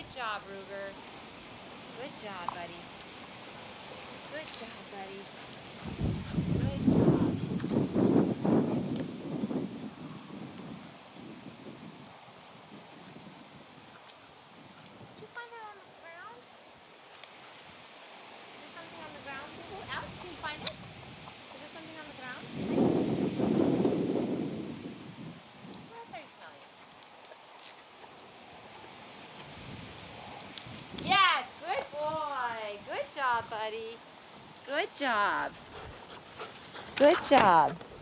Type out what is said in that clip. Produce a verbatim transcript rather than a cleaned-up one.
Good job, Ruger. Good job, buddy. Good job, buddy. Good job. Did you find that on the ground? Is there something on the ground, Ruger? Alex, can you find it? Is there something on the ground? What else are you smelling? Yes, good boy. Good job, buddy. Good job. Good job.